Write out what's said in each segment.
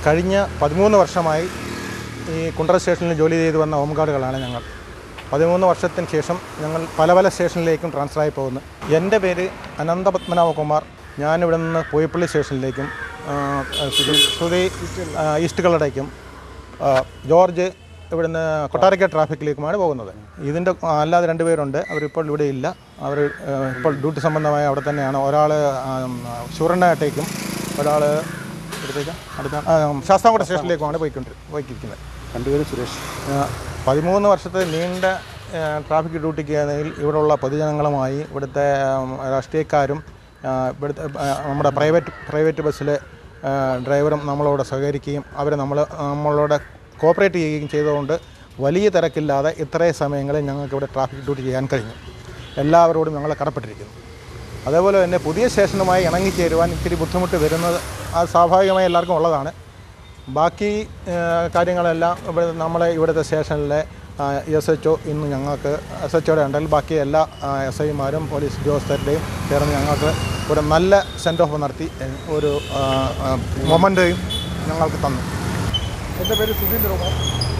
കഴിഞ്ഞ 13 വർഷമായി ഈ കുണ്ടറ സ്റ്റേഷനിൽ ജോലി ചെയ്തു വന്ന ഹോം ഗാർഡുകളാണ് ഞങ്ങൾ. 13 വർഷത്തിന് ശേഷം ഞങ്ങൾ പല സ്റ്റേഷനിലേക്കും ട്രാൻസ്ഫറായി പോകുന്നു. എൻ്റെ പേര് അനന്തപത്മനാഭകുമാർ. ഞാനിവിടെ നിന്ന് പോയപ്പള്ളി സ്റ്റേഷനിലേക്കും ശ്രുതി ഈസ്റ്റ് കളടയ്ക്കും ജോർജ് ഇവിടുന്ന് കൊട്ടാരക്ക ട്രാഫിക്കിലേക്കുമാണ് പോകുന്നത്. ഇതിൻ്റെ അല്ലാതെ 2 പേരുണ്ട്. അവരിപ്പോൾ ഇവിടെ ഇല്ല. അവർ ഇപ്പോൾ ഡ്യൂട്ടി സംബന്ധമായ അവിടെ തന്നെയാണ്. ഒരാൾ ശൂരണ്ണാട്ടേക്കും ഒരാൾ അടുത്ത ശാസ്താംകോട്ട സ്റ്റേഷനിലേക്കുമാണ് പോയിക്കൊണ്ടിരിക്കുന്നത്. 2 പേര് സുരേഷ്. 13 വർഷത്തെ നീണ്ട ട്രാഫിക് ഡ്യൂട്ടിക്ക് ഇവിടെയുള്ള പൊതുജനങ്ങളുമായി ഇവിടുത്തെ രാഷ്ട്രീയക്കാരും ഇവിടുത്തെ നമ്മുടെ പ്രൈവറ്റ് ബസ്സിലെ ഡ്രൈവറും നമ്മളോട് സഹകരിക്കുകയും അവർ നമ്മളോട് കോപ്പറേറ്റ് ചെയ്യുകയും ചെയ്തുകൊണ്ട് വലിയ തിരക്കില്ലാതെ ഇത്രയും സമയങ്ങളിൽ ഞങ്ങൾക്ക് ഇവിടെ ട്രാഫിക് ഡ്യൂട്ടി ചെയ്യാൻ കഴിഞ്ഞു. എല്ലാവരോടും ഞങ്ങൾ കടപ്പെട്ടിരിക്കുന്നു. അതേപോലെ തന്നെ പുതിയ സ്റ്റേഷനുമായി ഇണങ്ങിച്ചേരുവാൻ ഇത്തിരി ബുദ്ധിമുട്ട് വരുന്നത് അത് സ്വാഭാവികമായി എല്ലാവർക്കും ഉള്ളതാണ്. ബാക്കി കാര്യങ്ങളെല്ലാം നമ്മളെ ഇവിടുത്തെ സ്റ്റേഷനിലെ SHO ഇന്ന് ഞങ്ങൾക്ക് SHOയുടെ ഉണ്ടെങ്കിൽ ബാക്കി എല്ലാ SIമാരും പോലീസ് ഉദ്യോഗസ്ഥരുടെയും ചേർന്ന് ഞങ്ങൾക്ക് ഒരു നല്ല സെൻഡ് ഓഫ് നടത്തി ഒരു മൊമെൻ്റെയും ഞങ്ങൾക്ക് തന്നു. എൻ്റെ പേര് സുധീന്ദ്രകുമാർ.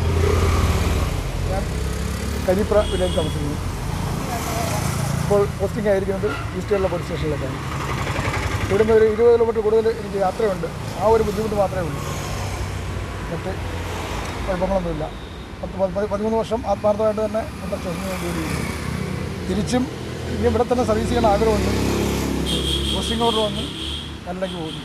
ഞാൻ കരിപ്ര വില്ലേജ് താമസിക്കുന്നു. ഇപ്പോൾ പോസ്റ്റിംഗ് ആയിരിക്കുന്നത് ഈസ്റ്റ് കേരള പോലീസ് സ്റ്റേഷനിലേക്കാണ്. ഇവിടുന്ന് ഒരു 20 കിലോമീറ്റർ കൂടുതൽ എനിക്ക് യാത്രയുണ്ട്. ആ ഒരു ബുദ്ധിമുട്ട് മാത്രമേ ഉള്ളൂ. മറ്റ് കുഴപ്പങ്ങളൊന്നുമില്ല. 13 വർഷം ആത്മാർത്ഥമായിട്ട് തന്നെ നമ്മുടെ സ്റ്റേഷനിൽ ജോലി ചെയ്യുന്നു. തിരിച്ചും ഇനി ഇവിടെ തന്നെ സർവീസ് ചെയ്യാൻ ആഗ്രഹമുണ്ട്. പോസ്റ്റിംഗ് ഓർഡർ വന്ന് കല്ലടയ്ക്ക് പോകുന്നു.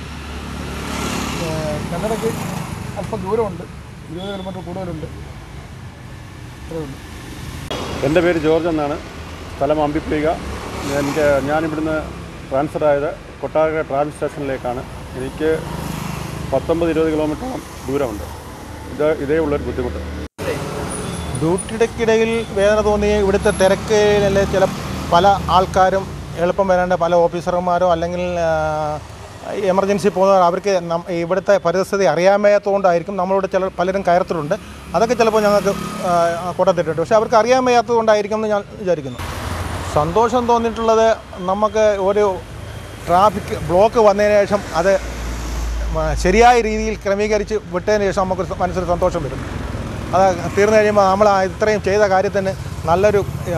കല്ലടയ്ക്ക് അല്പം ദൂരമുണ്ട്. 20 കിലോമീറ്റർ കൂടുതലുണ്ട്. അത്രയുണ്ട്. എൻ്റെ പേര് ജോർജ് എന്നാണ്. സ്ഥലം അമ്പിപ്പിക. ഞാനിവിടുന്ന് ട്രാൻസ്ഫർ ആയത് കൊട്ടാരക്ക ട്രാഫിക് സ്റ്റേഷനിലേക്കാണ്. എനിക്ക് 19-20 കിലോമീറ്ററോളം ദൂരമുണ്ട്. ഇതേ ഉള്ളൊരു ബുദ്ധിമുട്ട്. ഡ്യൂട്ടിക്കിടയിൽ വേദന തോന്നിയ ഇവിടുത്തെ തിരക്കിലെ പല ആൾക്കാരും എളുപ്പം വരേണ്ട പല ഓഫീസർമാരോ അല്ലെങ്കിൽ എമർജൻസി പോകുന്നവർ അവർക്ക് ഇവിടുത്തെ പരിസ്ഥിതി അറിയാമേയാത്തതുകൊണ്ടായിരിക്കും നമ്മളോട് പലരും കയറത്തിലുണ്ട്. അതൊക്കെ ചിലപ്പോൾ ഞങ്ങൾക്ക് കൊണ്ടത്തിട്ടുണ്ട്. പക്ഷേ അവർക്ക് അറിയാൻ വയ്യാത്തതുകൊണ്ടായിരിക്കും എന്ന് ഞാൻ വിചാരിക്കുന്നു. സന്തോഷം തോന്നിയിട്ടുള്ളത് നമുക്ക് ഒരു ട്രാഫിക് ബ്ലോക്ക് വന്നതിന് ശേഷം അത് ശരിയായ രീതിയിൽ ക്രമീകരിച്ച് വിട്ടതിന് ശേഷം നമുക്ക് മനസ്സിൽ സന്തോഷം വരും. അത് തീർന്നു കഴിയുമ്പോൾ നമ്മൾ ഇത്രയും ചെയ്ത കാര്യത്തിന് നല്ലൊരു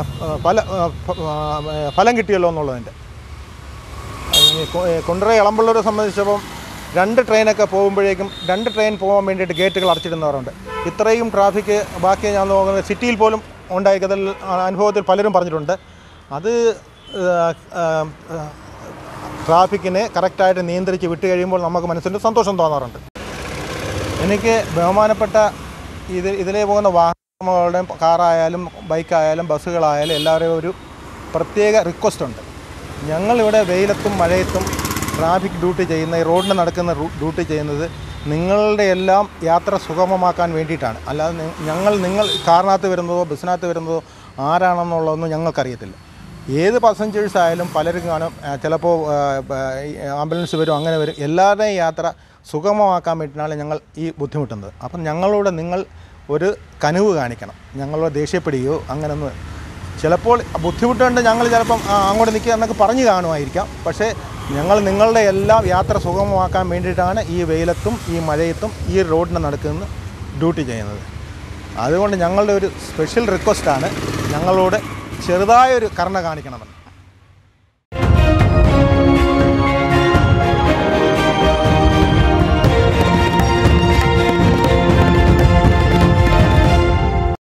ഫലം കിട്ടിയല്ലോ എന്നുള്ളതിൻ്റെ. കുണ്ടറ ഇളമ്പള്ളൂരെ സംബന്ധിച്ചപ്പം 2 ട്രെയിനൊക്കെ പോകുമ്പോഴേക്കും 2 ട്രെയിൻ പോകാൻ വേണ്ടിയിട്ട് ഗേറ്റുകൾ അടച്ചിടുന്നവരുണ്ട്. ഇത്രയും ട്രാഫിക് ബാക്കി ഞാൻ നോക്കുന്നത് സിറ്റിയിൽ പോലും ഉണ്ടായിരിക്കതിൽ അനുഭവത്തിൽ പലരും പറഞ്ഞിട്ടുണ്ട്. അത് ട്രാഫിക്കിനെ കറക്റ്റായിട്ട് നിയന്ത്രിച്ച് വിട്ട് കഴിയുമ്പോൾ നമുക്ക് മനസ്സിൽ സന്തോഷം തോന്നാറുണ്ട്. എനിക്ക് ബഹുമാനപ്പെട്ട ഇതിലേ പോകുന്ന വാഹനങ്ങളുടെയും കാറായാലും ബൈക്കായാലും ബസ്സുകളായാലും എല്ലാവരെയും ഒരു പ്രത്യേക റിക്വസ്റ്റ് ഉണ്ട്. ഞങ്ങളിവിടെ വെയിലത്തും മഴയത്തും ട്രാഫിക് ഡ്യൂട്ടി ചെയ്യുന്ന ഈ റോഡിന് നടക്കുന്ന ഡ്യൂട്ടി ചെയ്യുന്നത് നിങ്ങളുടെ എല്ലാം യാത്ര സുഗമമാക്കാൻ വേണ്ടിയിട്ടാണ്. അല്ലാതെ നിങ്ങൾ കാറിനകത്ത് വരുന്നതോ ബസ്സിനകത്ത് വരുന്നതോ ആരാണെന്നുള്ളതൊന്നും ഞങ്ങൾക്കറിയത്തില്ല. ഏത് പാസഞ്ചേഴ്സ് ആയാലും പലരും കാണും. ചിലപ്പോൾ ആംബുലൻസ് വരും, അങ്ങനെ വരും. എല്ലാവരുടെയും യാത്ര സുഗമമാക്കാൻ വേണ്ടിയിട്ടാണ് ഞങ്ങൾ ഈ ബുദ്ധിമുട്ടുന്നത്. അപ്പം ഞങ്ങളോട് നിങ്ങൾ ഒരു കനിവ് കാണിക്കണം. ഞങ്ങളോട് ദേഷ്യപ്പെടുകയോ അങ്ങനെയൊന്നും. ചിലപ്പോൾ ബുദ്ധിമുട്ടുണ്ട്, ഞങ്ങൾ ചിലപ്പം അങ്ങോട്ട് നിൽക്കുക എന്നൊക്കെ പറഞ്ഞു കാണുമായിരിക്കാം. പക്ഷേ ഞങ്ങൾ നിങ്ങളുടെ എല്ലാം യാത്ര സുഗമമാക്കാൻ വേണ്ടിയിട്ടാണ് ഈ വെയിലത്തും ഈ മഴയത്തും ഈ റോഡിന് നടക്കുന്ന ഡ്യൂട്ടി ചെയ്യുന്നത്. അതുകൊണ്ട് ഞങ്ങളുടെ ഒരു സ്പെഷ്യൽ റിക്വസ്റ്റാണ് ഞങ്ങളോട് ചെറുതായൊരു കരുണ കാണിക്കണമെന്ന്.